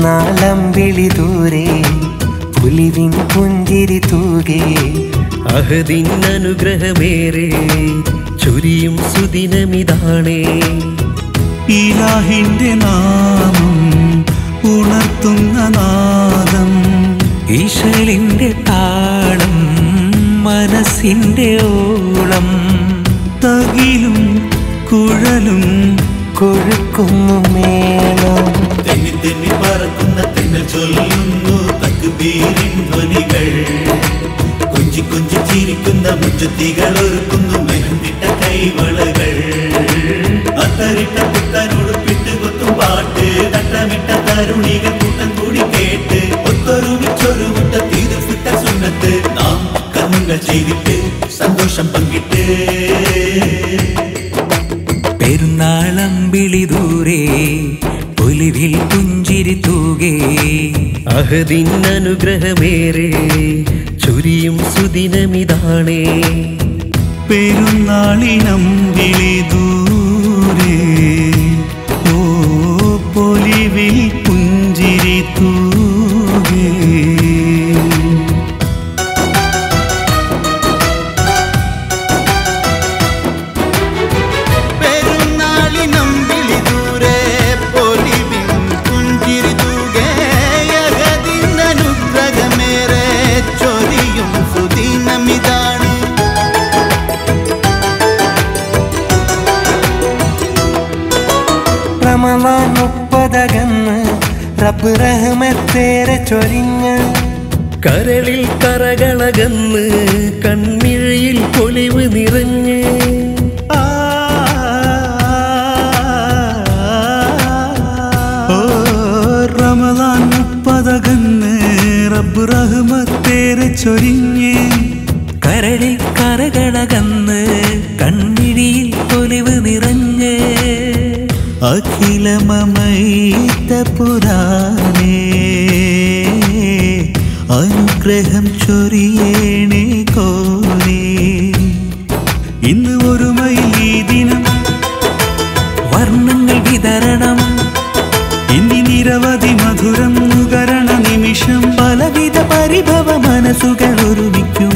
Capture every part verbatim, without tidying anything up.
പെരുന്നാളമ്പിളി ദൂരെ പുലിവിൻ പുഞ്ചിരി തൂകെ അഹദിൻ അനുഗ്രഹമേറെ ചൊരിയും സുദിനമിതാണേ. ഇലാഹിന്റെ നാമം ഉണർത്തുന്ന നാദം ഈശലിന്റെ താളം മനസ്സിന്റെ ഓളം തകിലും കുഴലും കൊഴുക്കുന്നു മേളം തെന്നി തെന്നി പറക്കുന്ന തെന്നൽ ചൊല്ലുന്നു തക്ബീരിൻ ധ്വനികൾ കൊഞ്ചി കൊഞ്ചി ചിരിക്കുന്ന മുറ്റത്തികൾ ഒരുക്കുന്നു മെഹന്തിട്ട കൈവളകൾ അത്തരിട്ട പുത്തനോടുപ്പിട്ട് കൊത്തും പാട്ട് തട്ടമിട്ട തരുണികൾ കൂട്ടം കൂടി കേട്ട് ഒത്തൊരുമിച്ചൊരു മുട്ട തീർത്തിട്ട സുന്നത്ത് നാം കണ്ണുകൾ ചെയ്തിട്ട് സന്തോഷം പങ്കിട്ട് പെരുന്നാളമ്പിളി ദൂരെ പുലിവിൽ പുഞ്ചിരി തൂകെ അഹദിൻ അനുഗ്രഹമേറെ ചൊരിയും സുദിനമിതാണേ. പെരുന്നാളിനം വിളി ദൂരെ ഓ പൊലിവിൽ പുഞ്ചിരി തൂകെ റമളാൻ മുപ്പതകന്ന് റബ്ബ് റഹ്മത്തേറെ ചൊരിഞ്ഞ് കരളിൽ കറകളകന്ന് കൺമിഴിയിൽ പൊലിവ് നിറഞ്ഞ് റമളാൻ മുപ്പതകന്ന് റബ്ബ് റഹ്മത്തേറെ ചൊരിഞ്ഞ് കരളിൽ കറകളകന്ന് കൺമിഴിയിൽ പൊലിവ് നിറഞ്ഞ് അഖിലമമൈത പുരാനേ അനുഗ്രഹം ചൊരിയേണേ കോനേ ഇന്ന് ഒരുമയിൽ ഈ ദിനം വർണ്ണങ്ങൾ വിതരണം ഇനി നിരവധി മധുരം നുകരണ നിമിഷം പലവിധ പരിഭവ മനസ്സുകൾ ഒരുമിക്കും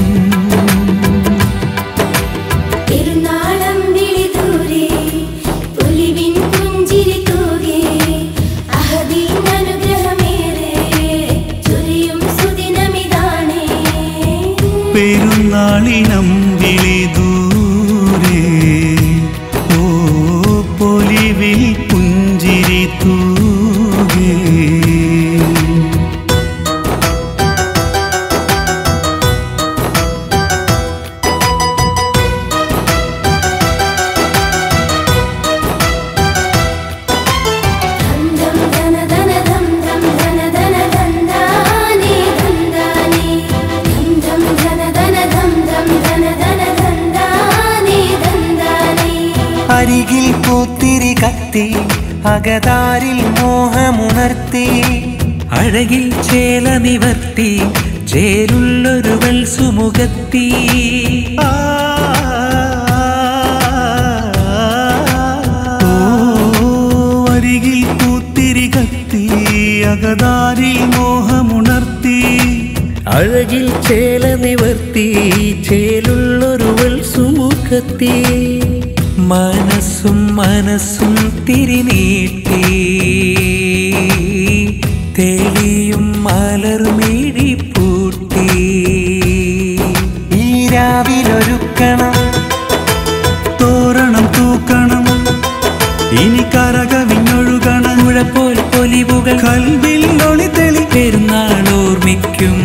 പെരുന്നാളിനം വിളി ദൂരെ ഓ പൊലിവിൽ പുഞ്ചിരി തൂകെ അരികിൽ പൂത്തിരി കത്തി അകതാരിൽ മോഹമുണർത്തി അഴകിൽ ചേല നിവർത്തി ചേലുള്ളൊരുവൾ സുമുഖത്തി അരികിൽ പൂത്തിരി കത്തി അകതാരിൽ മോഹമുണർത്തി അഴകിൽ ചേല നിവർത്തി ചേലുള്ളൊരുവൾ സുമുഖത്തി മനസ്സും മനസ്സും തിരിനീട്ടി തെളിയും മലർമിഴി പൂട്ടി ഈ രാവിലൊരുക്കണം തോരണം തൂക്കണം ഇനി കരകവിഞ്ഞൊഴുകണം മുഴപ്പോൾ പൊലിവുകൾ കൽവിൽ ഒളി തെളി പെരുന്നാൾ ഓർമ്മിക്കും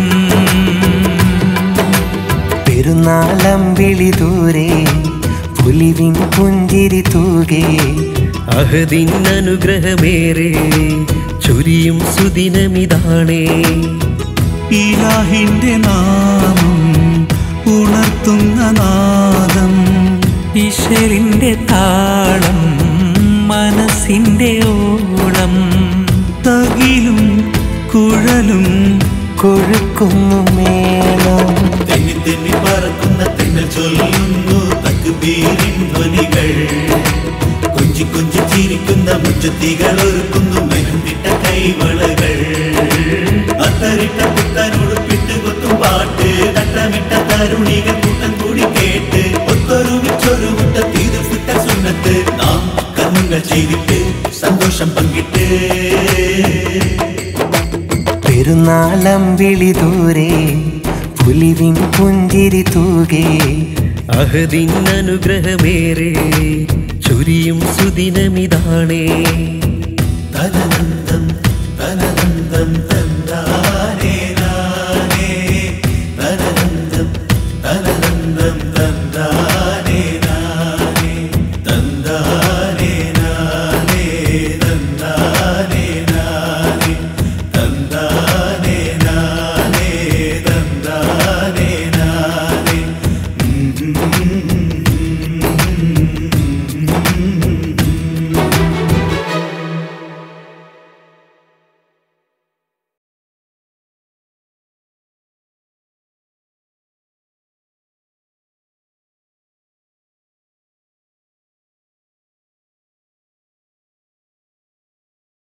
പെരുന്നാളമ്പിളി ദൂരെ പുലിവിൻ പുഞ്ചിരി തൂകെ അഹദിൻ അനുഗ്രഹമേറെ ചൊരിയും സുദിനമിതാണേ. ഇലാഹിന്റെ നാമം ഉണർത്തുന്ന നാദം ഈശ്വരിന്റെ താളം മനസ്സിന്റെ ഓളം തകിലും കുഴലും കൊഴുക്കുന്നു മേളം തെന്നി തെന്നി പറക്കുന്ന തെന്നൽ ചൊല്ലുന്നു തക്ബീരിൻ ധ്വനികൾ കൊഞ്ചി കൊഞ്ചി ചിരിക്കുന്ന മുറ്റത്തികൾ ഒരുക്കുന്നു മെഹന്തിട്ട കൈവളകൾ തരുണികൾ കൂട്ടം കൂടി കേട്ട് ഒത്തൊരുമിച്ചൊരു മുട്ട തീർപ്പിട്ട സുന്നത്ത് നാം കർമ്മങ്ങൾ ചെയ്തിട്ട് സന്തോഷം പങ്കിട്ട് പെരുന്നാളം വിളി ദൂരെ പുലിവിൻ പുഞ്ചിരി തൂകേ അഹദിൻ അനുഗ്രഹമേറെ ചൊരിയും സുദിനമിതാണേ തനനന്ദം തനനന്ദം തന്താനേ നാനേ തനനന്ദം തനനന്ദം തന്താ